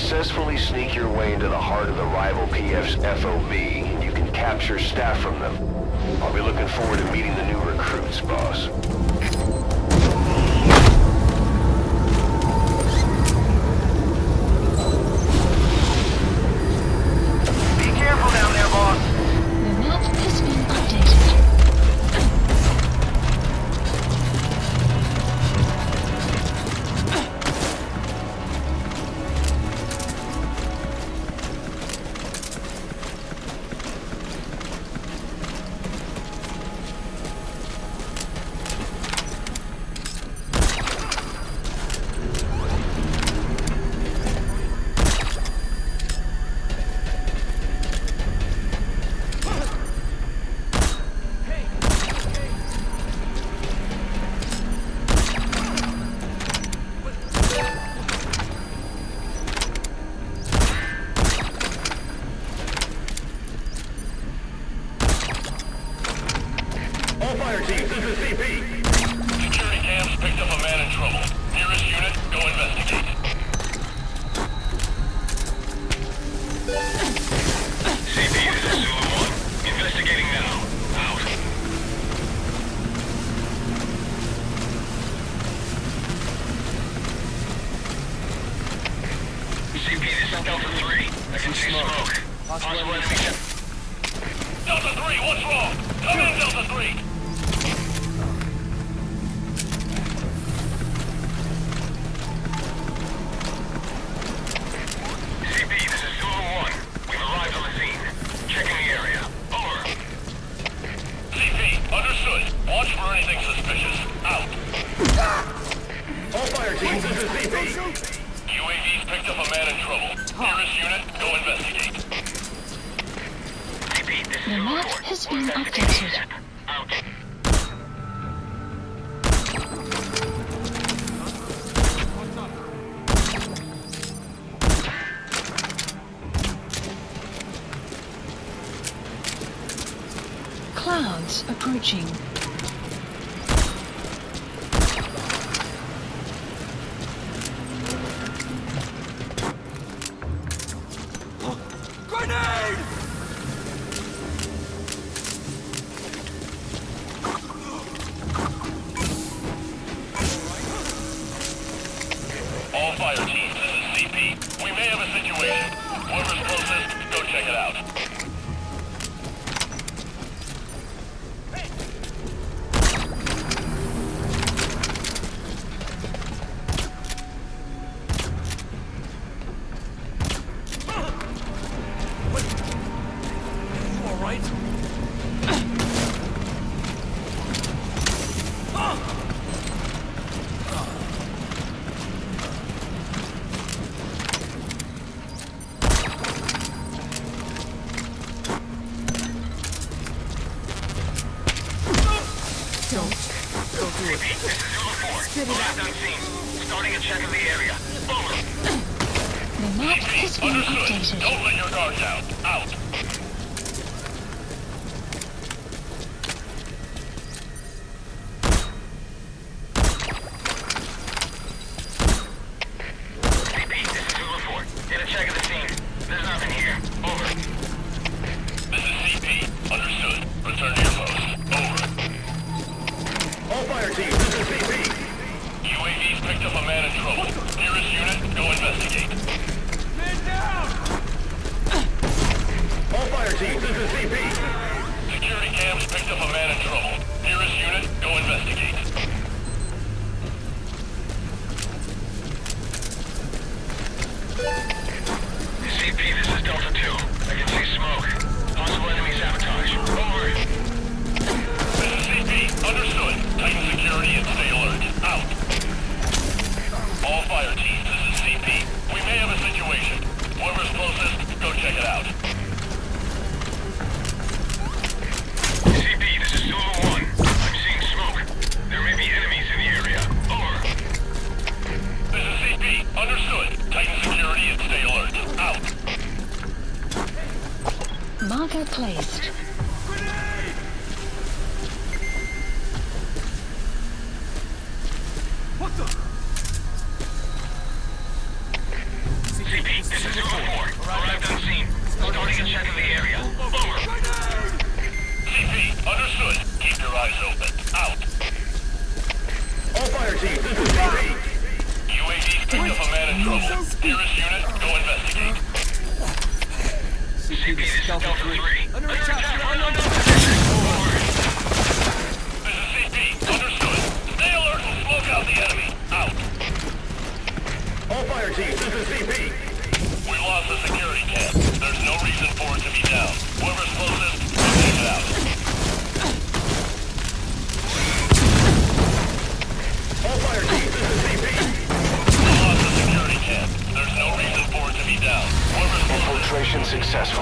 successfully sneak your way into the heart of the rival PF's FOB, you can capture staff from them. I'll be looking forward to meeting the new recruits, boss. Be careful down there, boss. The map has been updated. All fire teams, this is CP. Security cams picked up a man in trouble. Nearest unit, go investigate. CP, this is Zulu 1. Investigating now. Out. CP, this is Delta 3. I can see smoke. Possible enemy. Delta 3, what's wrong? Come in, Delta 3! CP, this is Zulu 1. We've arrived on the scene. Checking the area. Over. CP, understood. Watch for anything suspicious. Out. All fire teams, this is CP. UAV's picked up a man in trouble. Nearest unit, go investigate. CP, this is The Zulu map 4. has been updated. Out. Clouds approaching. Grenade! All fire teams, this is CP. We may have a situation. Whoever's closest, go check it out. You alright? Don't do it. CP, this is Zulu 4. Spit it out. On scene. Starting a check of the area. Over. The map has been Understood. updated. Don't let your guard down. Out. CP, this is Zulu 4. Get a check of the scene. There's nothing here. Over. This is CP. Understood. Return to your post. Over. All fire teams, this is CP. UAV's picked up a man in trouble. Nearest unit, go investigate. Man down! All fire teams, this is CP. Security cams picked up a man in trouble. Nearest unit, go investigate. CP, this is Delta 2. I can see smoke. Possible enemy sabotage. Over. This is CP. Understood. Tighten security and stay alert. Out. All fire teams, this is CP. We may have a situation. Whoever's closest, go check it out. CP, this is Zulu 1. I'm seeing smoke. There may be enemies in the area. Over. This is CP. Understood. Tighten security and stay alert. Out. Marker placed. Grenade! What the? CP, this is arrived on scene. Starting a check of the area. Over. CP, understood. Keep your eyes open. Out. All fire teams, this is CP. UAV's picked up a man in trouble. Nearest unit, go investigate. CP, this is Delta 3. Under attack. You're on position. This is CP, understood. Stay alert and smoke out the enemy. Out. All fire teams, this is CP. We lost the security camp. There's no reason for it to be down. Whoever's closest, will take it out. All fire teams, this is CP. We lost the security camp. There's no reason for it to be down. Whoever's closest. Infiltration successful.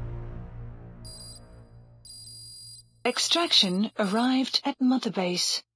Extraction arrived at Mother Base.